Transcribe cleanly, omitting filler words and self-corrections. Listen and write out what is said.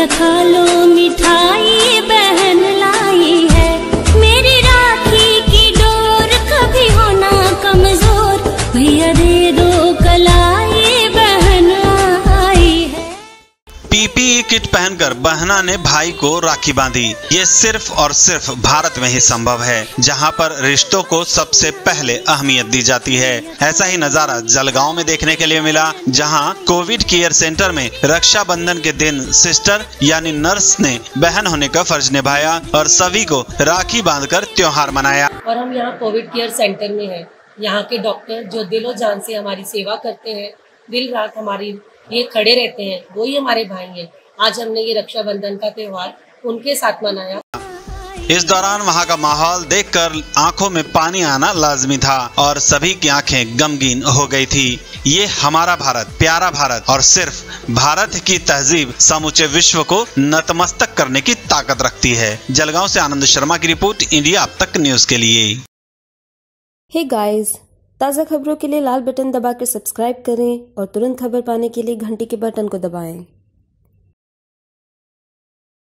भैया खा लो मिठाई बहन लाई है, मेरी राखी की डोर कभी होना कमजोर, भैया दे दो कलाई बहन आई है। पीपीई किट पहनकर बहना ने भाई को राखी बांधी। ये सिर्फ और सिर्फ भारत में ही संभव है, जहां पर रिश्तों को सबसे पहले अहमियत दी जाती है। ऐसा ही नजारा जलगांव में देखने के लिए मिला, जहां कोविड केयर सेंटर में रक्षाबंधन के दिन सिस्टर यानी नर्स ने बहन होने का फर्ज निभाया और सभी को राखी बांधकर त्योहार मनाया। और हम यहाँ कोविड केयर सेंटर में हैं। यहाँ के डॉक्टर जो दिलो जान से हमारी सेवा करते हैं, दिन रात हमारी ये खड़े रहते हैं, वही हमारे भाई हैं। आज हमने ये रक्षाबंधन का त्योहार उनके साथ मनाया। इस दौरान वहां का माहौल देखकर आंखों में पानी आना लाजमी था और सभी की आंखें गमगीन हो गई थी। ये हमारा भारत, प्यारा भारत, और सिर्फ भारत की तहजीब समूचे विश्व को नतमस्तक करने की ताकत रखती है। जलगांव से आनंद शर्मा की रिपोर्ट, इंडिया अब तक न्यूज के लिए। हे गाइस, ताज़ा खबरों के लिए लाल बटन दबाकर सब्सक्राइब करें और तुरंत खबर पाने के लिए घंटी के बटन को दबाएं।